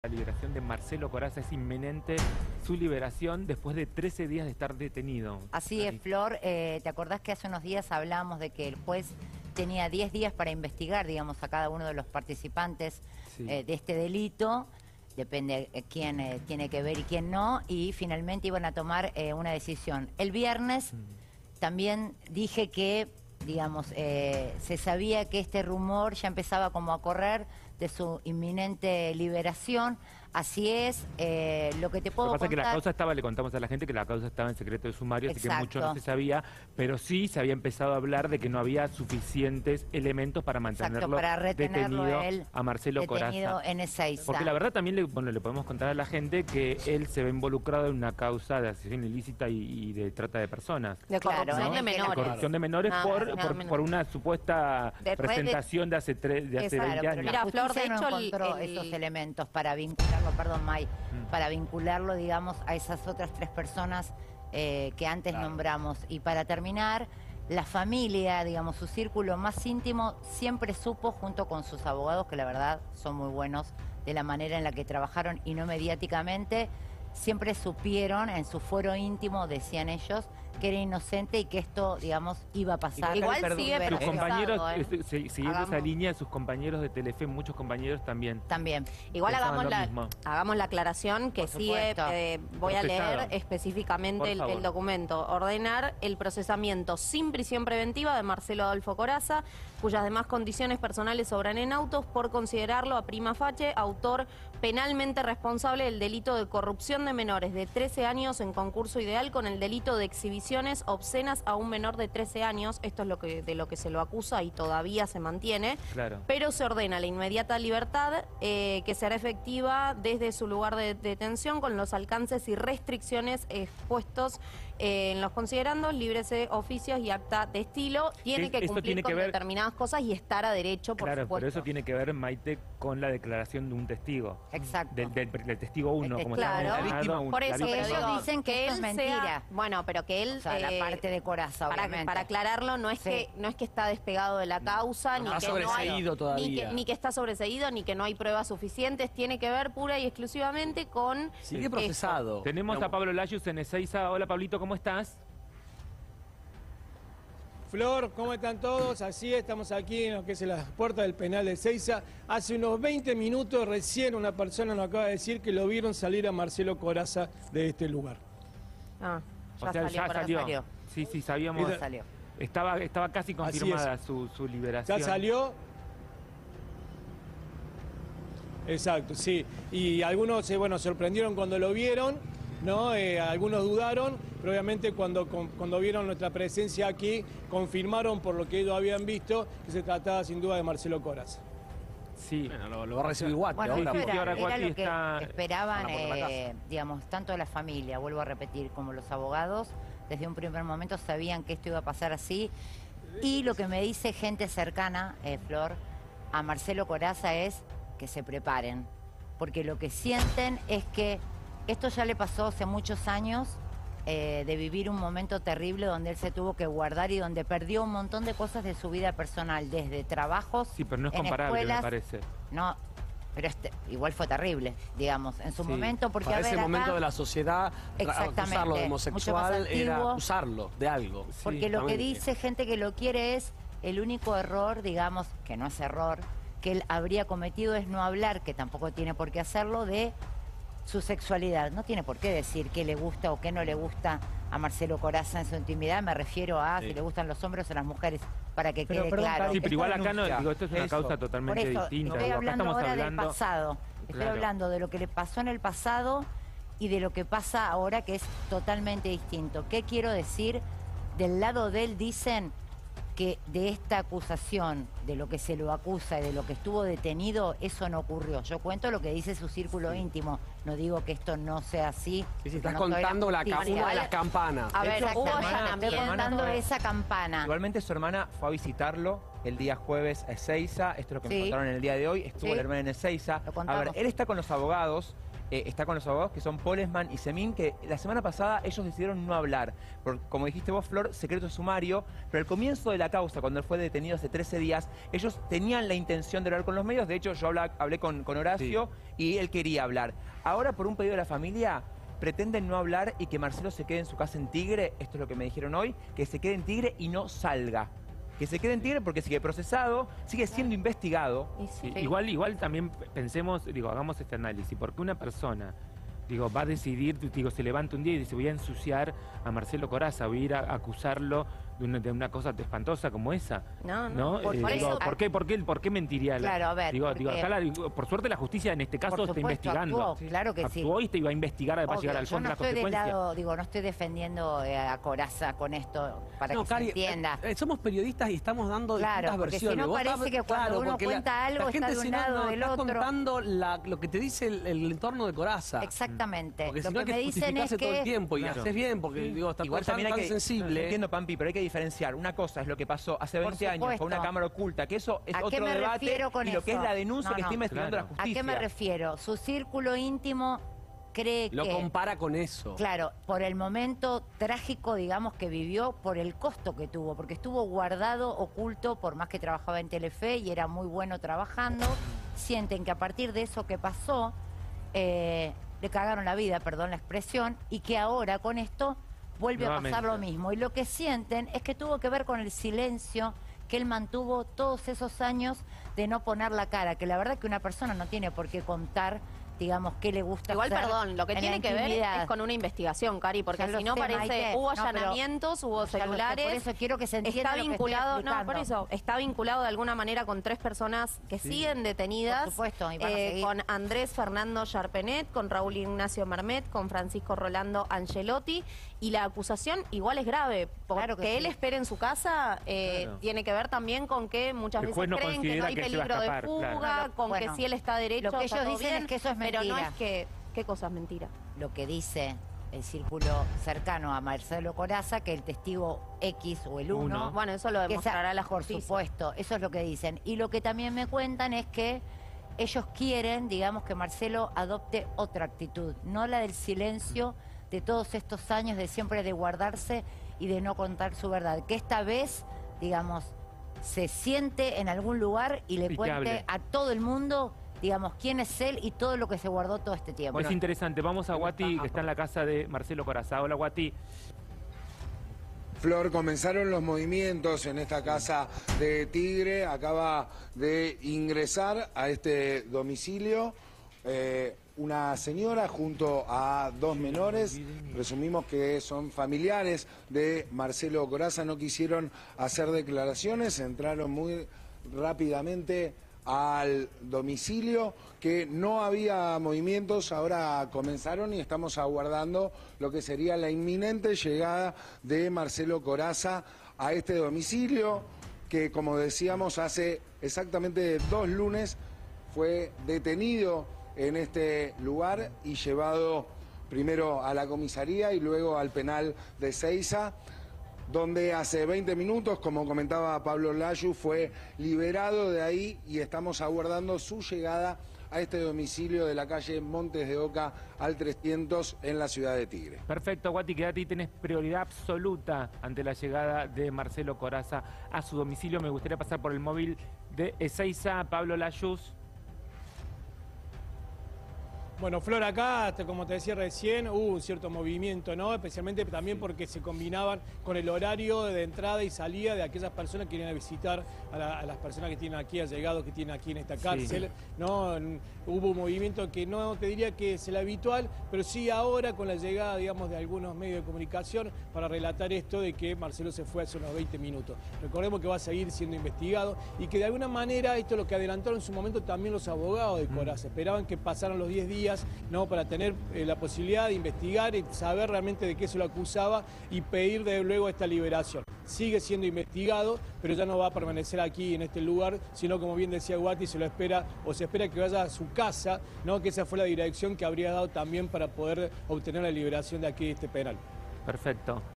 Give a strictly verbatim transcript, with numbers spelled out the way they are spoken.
La liberación de Marcelo Corazza, es inminente su liberación después de trece días de estar detenido. Así es, Flor. Eh, ¿Te acordás que hace unos días hablábamos de que el juez tenía diez días para investigar, digamos, a cada uno de los participantes Sí. eh, de este delito? Depende de quién eh, tiene que ver y quién no. Y finalmente iban a tomar eh, una decisión. El viernes mm. también dije que, digamos, eh, se sabía que este rumor ya empezaba como a correr de su inminente liberación. Así es, eh, lo que te puedo Lo que pasa contar... es que la causa estaba, le contamos a la gente que la causa estaba en secreto de sumario, así que mucho no se sabía, pero sí se había empezado a hablar de que no había suficientes elementos para mantenerlo Exacto, para retenerlo detenido a él, a Marcelo detenido Corazza. en Ezeiza. Porque la verdad también le, bueno, le podemos contar a la gente que él se ve involucrado en una causa de asociación ilícita y, y de trata de personas. De corrupción Claro, de ¿no? menores. De corrupción de menores Nada por, más, nada por, menos. por una supuesta De red de- presentación de hace, tres, de hace Claro, veinte pero años. la Mira, justicia Flor, de no hecho, el- encontró el- esos elementos para vincularlo, perdón, May, Mm. para vincularlo, digamos, a esas otras tres personas eh, que antes Claro. nombramos. Y para terminar, la familia, digamos, su círculo más íntimo siempre supo, junto con sus abogados, que la verdad son muy buenos, de la manera en la que trabajaron y no mediáticamente, siempre supieron, en su fuero íntimo, decían ellos, que era inocente y que esto, digamos, iba a pasar. Igual Perdón, sigue pero- Sus procesado, compañeros, ¿eh? eh, se- siguiendo esa Hagamos- línea, sus compañeros de Telefe, muchos compañeros también. También. Igual Pensaban hagamos lo la, mismo. hagamos la aclaración que Por sigue, supuesto. eh, voy a Procesado. leer específicamente Por el, favor. el documento. Ordenar el procesamiento sin prisión preventiva de Marcelo Adolfo Corazza, cuyas demás condiciones personales sobran en autos, por considerarlo a prima facie autor penalmente responsable del delito de corrupción de menores de trece años en concurso ideal con el delito de exhibiciones obscenas a un menor de trece años. Esto es lo que, de lo que se lo acusa y todavía se mantiene. Claro. Pero se ordena la inmediata libertad eh, que será efectiva desde su lugar de detención con los alcances y restricciones expuestos eh, en los considerandos, libres de oficios y acta de estilo. Tiene Sí, que esto cumplir tiene con que ver- determinadas cosas y estar a derecho, por Claro, supuesto. pero eso tiene que ver, Maite, con la declaración de un testigo. Exacto. Del, del- del testigo uno, El como testigo. se llama. Claro. La víctima uno. Por La eso, víctima pero ellos digo, dicen que esto es él mentira. sea- bueno, pero que él... O sea, la eh, parte de Corazza, para, obviamente. para aclararlo, no es, Sí. que, no es que está despegado de la causa, ni, está que no hay, sobreseído ni, todavía. que, ni que está sobreseído, ni que no hay pruebas suficientes. Tiene que ver pura y exclusivamente con... Sigue esto. procesado. Tenemos No. a Pablo Layus en Ezeiza. Hola, Pablito, ¿cómo estás? Flor, ¿cómo están todos? Así estamos aquí en lo que es la puerta del penal de Ezeiza. Hace unos veinte minutos recién una persona nos acaba de decir que lo vieron salir a Marcelo Corazza de este lugar. Ah, O ya sea, salió ya por salió. salió. Sí, sí, sabíamos. Ya salió. Estaba, estaba casi Así confirmada su, su liberación. Ya salió. Exacto, sí. Y algunos, eh, bueno, sorprendieron cuando lo vieron, ¿no? Eh, algunos dudaron, pero obviamente cuando, con- cuando vieron nuestra presencia aquí, confirmaron por lo que ellos habían visto que se trataba sin duda de Marcelo Corazza. Sí. Bueno, lo, lo va a recibir Guati Bueno, ahora. sí, eso sí, era, ahora era Guati lo que está- esperaban, está por la eh, digamos, tanto la familia, vuelvo a repetir, como los abogados, desde un primer momento sabían que esto iba a pasar así. Y lo que me dice gente cercana, eh, Flor, a Marcelo Corazza es que se preparen, porque lo que sienten es que esto ya le pasó hace muchos años, eh, de vivir un momento terrible donde él se tuvo que guardar y donde perdió un montón de cosas de su vida personal, desde trabajos, Sí, pero no es en comparable, escuelas. me parece. No, pero este, igual fue terrible, digamos, en su Sí. momento, porque Para a ver, ese acá- momento de la sociedad, Exactamente, acusarlo de mucho homosexual más era antiguo. acusarlo de algo. porque lo que Exactamente. dice gente que lo quiere es el único error, digamos, que no es error, que él habría cometido es no hablar, que tampoco tiene por qué hacerlo, de su sexualidad. No tiene por qué decir qué le gusta o qué no le gusta a Marcelo Corazza en su intimidad. Me refiero a Sí. si le gustan los hombres o las mujeres, para que Pero, quede perdón, claro. Pablo, Sí, pero igual esta acá no, denuncia, digo, esto es una eso. causa Por totalmente eso, distinta. estoy Digo, acá hablando estamos ahora hablando... del pasado. Estoy Claro. hablando de lo que le pasó en el pasado y de lo que pasa ahora, que es totalmente distinto. ¿Qué quiero decir? Del lado de él dicen que de esta acusación, de lo que se lo acusa y de lo que estuvo detenido, eso no ocurrió. Yo cuento lo que dice su círculo íntimo. No digo que esto no sea así. Sí, sí, porque estás no soy contando la, ca- justicia. una de las campanas. A ver, hecho, hubo su hermana- allanamiento. Estoy contando fue- esa campana. Igualmente su hermana fue a visitarlo el día jueves a Ezeiza, esto es lo que Sí. me contaron en el día de hoy, estuvo Sí. la hermana en Ezeiza. Lo A contamos. ver, él está con los abogados eh, está con los abogados que son Polesman y Semín, que la semana pasada ellos decidieron no hablar. Por, como dijiste vos, Flor, secreto sumario, pero al comienzo de la causa, cuando él fue detenido hace trece días, ellos tenían la intención de hablar con los medios. De hecho, yo habla, hablé con, con Horacio sí. y él quería hablar. Ahora, por un pedido de la familia, pretenden no hablar y que Marcelo se quede en su casa en Tigre. Esto es lo que me dijeron hoy, que se quede en Tigre y no salga. Que se quede en Tigre porque sigue procesado, sigue siendo investigado. Sí, igual, igual también pensemos, digo, hagamos este análisis, porque una persona, digo, va a decidir, digo, se levanta un día y dice, voy a ensuciar a Marcelo Corazza, voy a ir a acusarlo de una, de una cosa espantosa como esa. No, no. ¿no? Por, Eh, por, digo, eso, ¿por, qué, por, qué, ¿Por qué mentiría? Claro, a ver. Digo, porque... digo acá la, por suerte la justicia en este caso por está supuesto, investigando. Actuó, claro que sí. Actuó y te iba a investigar para Obvio, llegar al fondo de yo no la estoy del consecuencia. lado, digo, no estoy defendiendo eh, a Corazza con esto para no, que Cari, se entienda. Eh, somos periodistas y estamos dando Claro, distintas porque si versiones. no Vos parece estás- que cuando claro, uno porque cuenta la, algo la está gente de un si no, lado no, del estás otro. contando la- lo que te dice el, el entorno de Corazza. Exactamente. Porque Lo si no hay que que me dicen es justificarse todo el que... tiempo y Claro. haces bien, porque digo, está Igual todo tan, también hay tan que, sensible. entiendo, Pampi, pero hay que diferenciar. Una cosa es lo que pasó hace Por veinte años con una supuesto. cámara oculta, que eso es ¿A qué otro me debate, refiero con y lo que es eso? la denuncia No, que no. está investigando Claro. la ¿A justicia. qué me refiero? Su círculo íntimo cree Lo que... compara con eso. Claro, por el momento trágico, digamos, que vivió, por el costo que tuvo, porque estuvo guardado, oculto, por más que trabajaba en Telefe y era muy bueno trabajando, sienten que a partir de eso que pasó, eh, le cagaron la vida, perdón la expresión, y que ahora con esto vuelve Nuevamente. a pasar lo mismo. Y lo que sienten es que tuvo que ver con el silencio que él mantuvo todos esos años de no poner la cara, que la verdad que una persona no tiene por qué contar, digamos, qué le gusta Igual, hacer perdón, lo que en tiene la que ver intimidad. es con una investigación, Cari, porque Ya lo si no sé, parece, Maite. hubo No, pero- allanamientos, hubo Ya lo sé, celulares. por eso quiero que se entienda Está lo que estoy vinculado, no, explicando. por eso, está vinculado de alguna manera con tres personas que siguen detenidas. Por supuesto, y van a eh, seguir. con Andrés Fernando Charpenet, con Raúl Ignacio Mermet, con Francisco Rolando Angelotti. Y la acusación igual es grave, porque Claro que él sí. espere en su casa eh, Claro. tiene que ver también con que muchas El veces juez no creen que no considera hay que se va a peligro de escapar, fuga, claro. con Bueno, que si él está derecho, lo que está ellos todo dicen bien, es que eso es pero no mentira. es que... ¿Qué cosa es mentira? Lo que dice el círculo cercano a Marcelo Corazza, que el testigo X o el uno, Uno. Bueno, eso lo que demostrará esa- la por justicia. supuesto, eso es lo que dicen. Y lo que también me cuentan es que ellos quieren, digamos, que Marcelo adopte otra actitud, no la del silencio de todos estos años de siempre de guardarse y de no contar su verdad. Que esta vez, digamos, se siente en algún lugar y le Y que cuente hable. a todo el mundo, digamos, quién es él y todo lo que se guardó todo este tiempo. Es interesante, vamos a Guati, que está en la casa de Marcelo Corazza. Hola, Guati. Flor, comenzaron los movimientos en esta casa de Tigre, acaba de ingresar a este domicilio eh, una señora junto a dos menores, presumimos que son familiares de Marcelo Corazza, no quisieron hacer declaraciones, entraron muy rápidamente al domicilio, que no había movimientos, ahora comenzaron y estamos aguardando lo que sería la inminente llegada de Marcelo Corazza a este domicilio, que como decíamos hace exactamente dos lunes fue detenido en este lugar y llevado primero a la comisaría y luego al penal de Ezeiza, donde hace veinte minutos, como comentaba Pablo Layu, fue liberado de ahí y estamos aguardando su llegada a este domicilio de la calle Montes de Oca al trescientos en la ciudad de Tigre. Perfecto, Guati, quédate y tenés prioridad absoluta ante la llegada de Marcelo Corazza a su domicilio. Me gustaría pasar por el móvil de Ezeiza, Pablo Layuz. Bueno, Flor, acá, hasta como te decía recién, hubo un cierto movimiento, ¿no? Especialmente también porque se combinaban con el horario de entrada y salida de aquellas personas que vienen a visitar a, la, a las personas que tienen aquí, allegados que tienen aquí en esta cárcel, sí. ¿no? Hubo un movimiento que no te diría que es el habitual, pero sí ahora con la llegada, digamos, de algunos medios de comunicación para relatar esto de que Marcelo se fue hace unos veinte minutos. Recordemos que va a seguir siendo investigado y que de alguna manera esto es lo que adelantaron en su momento también los abogados de Corazza. Esperaban que pasaran los diez días, ¿no? Para tener eh, la posibilidad de investigar y saber realmente de qué se lo acusaba y pedir de luego esta liberación. Sigue siendo investigado, pero ya no va a permanecer aquí en este lugar, sino como bien decía Guati, se lo espera o se espera que vaya a su casa, ¿no? Que esa fue la dirección que habría dado también para poder obtener la liberación de aquí de este penal. Perfecto.